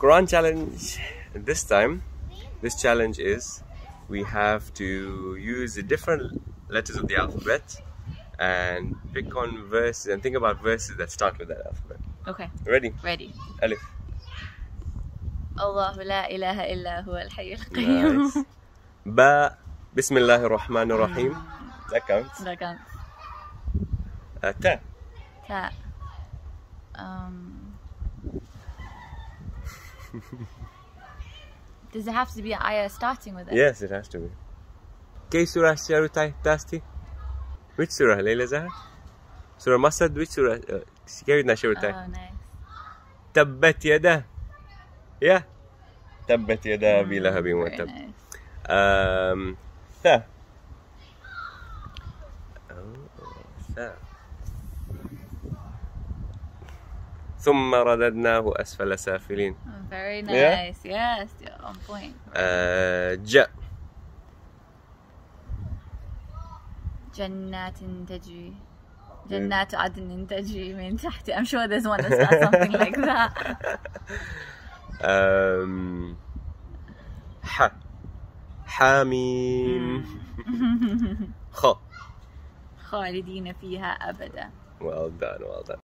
Quran challenge. This time, this challenge is we have to use the different letters of the alphabet and pick on verses and think about verses that start with that alphabet. Okay. Ready? Ready. Alif. Allahu la ilaha illa huwa al-hayy al-qayyum. Nice. Ba. Bismillahir Rahmanir Rahim. That counts. That counts. Ta. Ta. Does it have to be an ayah starting with it? Yes, it has to be. Kay surah sharutai tasti? Which surah, Layla Zahar? Surah Masad, which surah? Sharutai sharutai. Oh, nice. Tabbat yada. Yeah. Tabbat yada Abi Lahabin wa tab. Nice. Tha. Oh, tha. ثم رددناه أسفل سافلين. Very nice. Yeah? Yes, you're on point. جاء. جنات تجري. جنات عدن تجري من تحتي. I'm sure there's one that starts something like that. ح. حاميم. خ. خالدين فيها أبدا. Well done, well done.